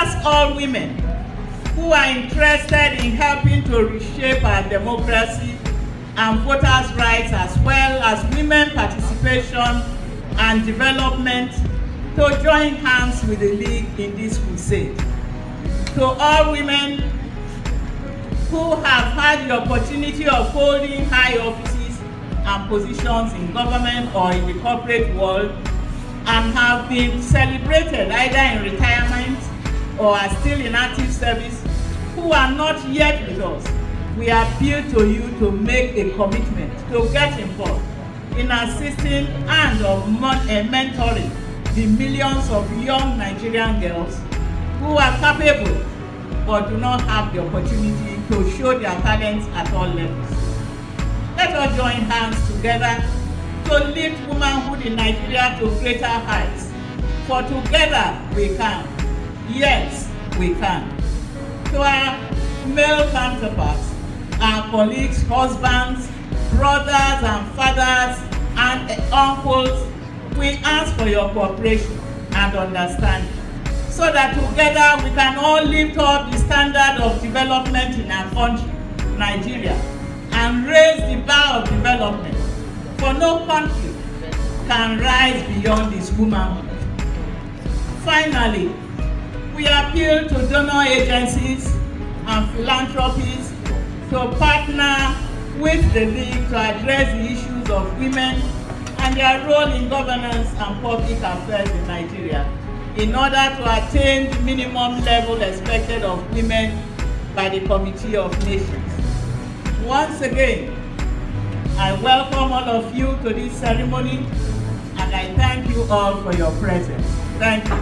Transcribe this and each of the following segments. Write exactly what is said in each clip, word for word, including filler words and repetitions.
ask all women who are interested in helping to reshape our democracy and voters' rights, as well as women participation and development, to join hands with the League in this crusade. To all women who have had the opportunity of holding high offices and positions in government or in the corporate world and have been celebrated either in retirement or are still in active service, who are not yet with us, we appeal to you to make a commitment to get involved in assisting and or mentoring the millions of young Nigerian girls who are capable but do not have the opportunity to show their talents at all levels. Let us join hands together to lift womanhood in Nigeria to greater heights. For together we can. Yes, we can. To our male counterparts, our colleagues, husbands, brothers and fathers and uncles, we ask for your cooperation and understanding so that together we can all lift up the standard of development in our country, Nigeria, and raise the bar of development. For no country can rise beyond its womanhood. Finally, we appeal to donor agencies and philanthropies to partner with the League to address the issues of women and their role in governance and public affairs in Nigeria in order to attain the minimum level expected of women by the Committee of Nations. Once again, I welcome all of you to this ceremony and I thank you all for your presence. Thank you.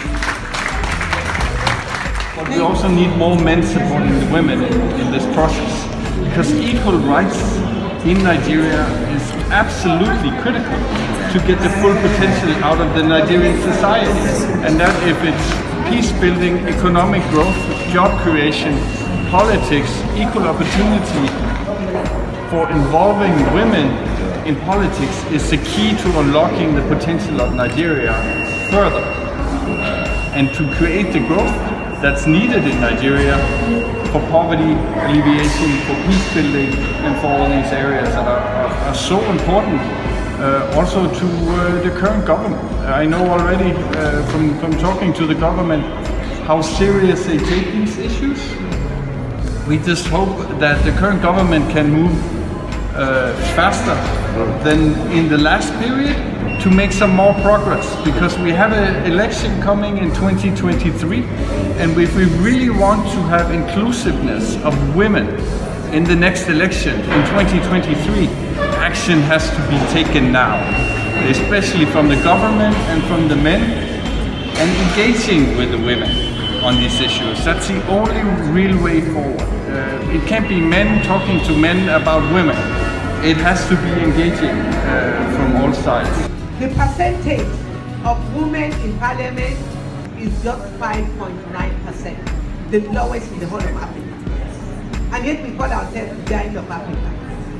But we also need more men supporting the women in, in this process, because equal rights in Nigeria is absolutely critical to get the full potential out of the Nigerian society. And that if it's peace building, economic growth, job creation, politics, equal opportunity for involving women in politics is the key to unlocking the potential of Nigeria further and to create the growth that's needed in Nigeria for poverty alleviation, for peace building, and for all these areas that are, are, are so important uh, also to uh, the current government. I know already uh, from, from talking to the government how serious they take these issues. We just hope that the current government can move uh, faster than in the last period to make some more progress, because we have an election coming in twenty twenty-three, and if we really want to have inclusiveness of women in the next election in twenty twenty-three, action has to be taken now, especially from the government and from the men, and engaging with the women on these issues. That's the only real way forward. Uh, it can't be men talking to men about women. It has to be engaging uh, from all sides. The percentage of women in parliament is just five point nine percent, the lowest in the whole of Africa. And yet we call ourselves the giant of Africa.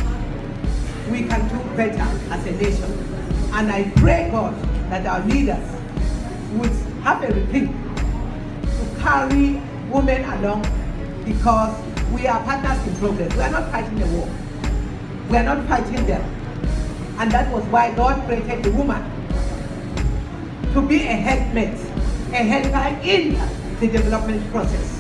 We can do better as a nation. And I pray God that our leaders would have a rethink to carry women along, because we are partners in progress. We are not fighting the war. We are not fighting them. And that was why God created the woman to be a helpmate, a helper in the development process.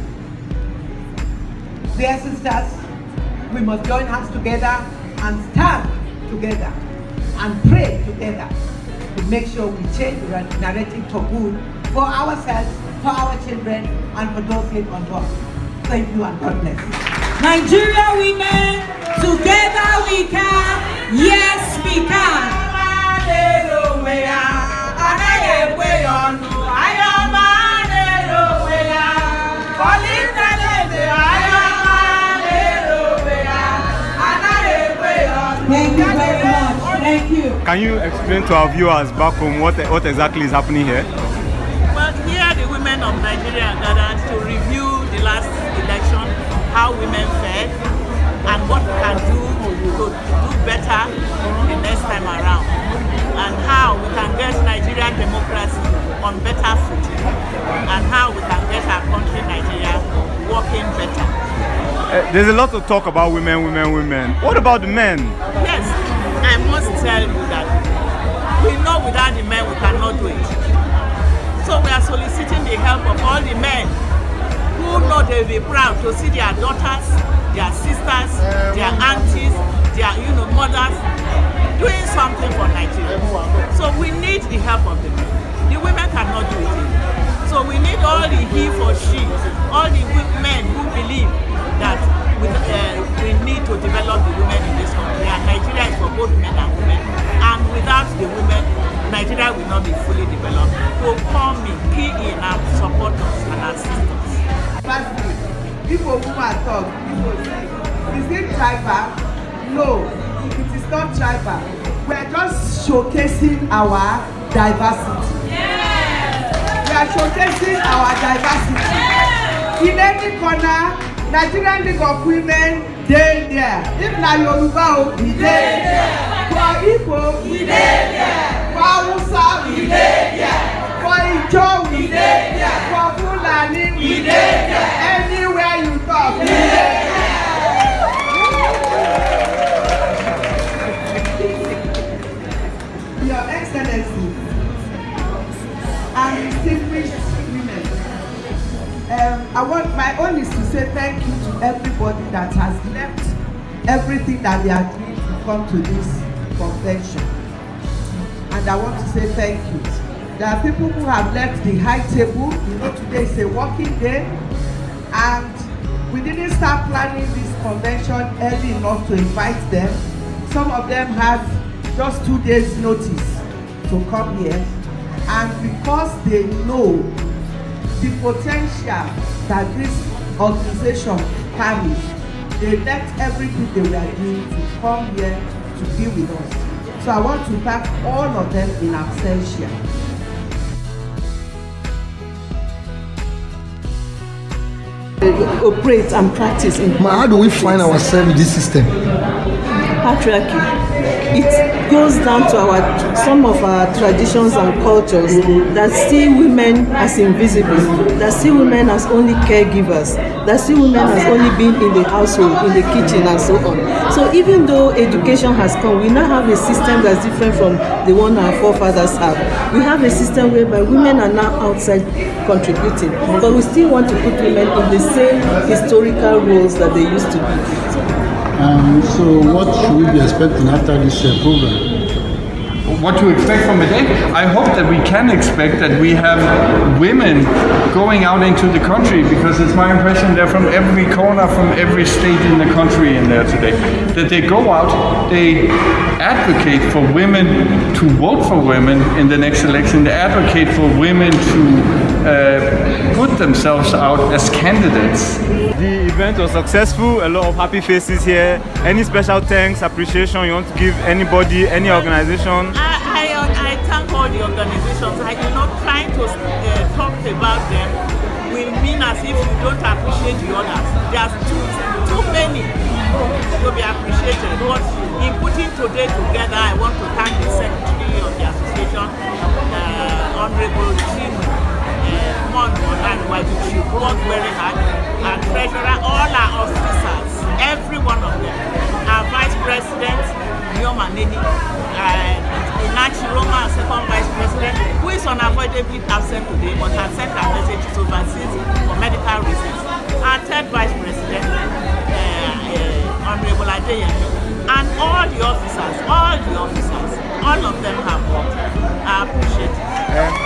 Dear sisters, we must join hands together and stand together and pray together to make sure we change the narrative for good, for ourselves, for our children, and for those left on board. Thank you and God bless. Nigeria women, together we can. Yes, we can. Thank you very much. Thank you. Can you explain to our viewers back home what, what exactly is happening here? Well, here the women of Nigeria gathered to review the last election, how women fared, and what we can do to do better the next time around, and how we can get Nigerian democracy on better footing, and how we can there's a lot of talk about women, women, women. What about the men? Yes, I must tell you that we know without the men we cannot do it. So we are soliciting the help of all the men who know they will be proud to see their daughters, their sisters, their aunties, their you know mothers doing something for Nigeria. So we need the help of the men. The women cannot do it. So we need all the he for she, all the men who believe that we, uh, we need to develop the women in this country. And Nigeria is for both men and women. And without the women, Nigeria will not be fully developed. So come in, key in and support us and assist us. Firstly, people who are talk, people say, is it tribal? No, it is not tribal. We are just showcasing our diversity. Yes. We are showcasing our diversity. Yes. In any corner, Nigerian League of Women, they there. If na Yoruba, we there. For Igbo, we there. For Hausa, we there. For Ijo, we there. For Fulani, we there. Anywhere you talk, we there. Your Excellency and distinguished women, um, I want my own is to say thank you to everybody that has left everything that they are doing to come to this convention. And I want to say thank you. There are people who have left the high table. You know, today is a working day, and we didn't start planning this convention early enough to invite them. Some of them had just two days notice to come here, and because they know the potential that this organization carries, they left everything they were doing to come here to be with us. So I want to thank all of them in absentia. Operate and practice in how do we find ourselves in this system? Patriarchy. It goes down to our some of our traditions and cultures that see women as invisible, that see women as only caregivers, that see women as only being in the household, in the kitchen, and so on. So even though education has come, we now have a system that's different from the one our forefathers have. We have a system whereby women are now outside contributing, but we still want to put women in the same historical roles that they used to be. So, Um, so what should we be expecting after this uh, program? What to expect from a day? I hope that we can expect that we have women going out into the country, because it's my impression they're from every corner, from every state in the country in there today. That they go out, they advocate for women to vote for women in the next election. They advocate for women to uh, put themselves out as candidates. The event was successful, a lot of happy faces here. Any special thanks, appreciation you want to give anybody, any organization? I, I, I thank all the organizations. I do not trying to uh, talk about them will mean as if you don't appreciate the others. There's too, too many to be appreciated. But in putting today together, I want to thank the Secretary of the Association, uh, Honorable Jim and she worked very hard, our treasurer, all our officers, every one of them, our vice president, Nilowv, uh, Inachi Roma, our second vice president, who is unavoidably absent today but has sent our messages overseas for medical reasons, our third vice president, uh, uh, Honorable Adeyemi, and all the officers, all the officers, all of them have worked. I appreciate it. Um,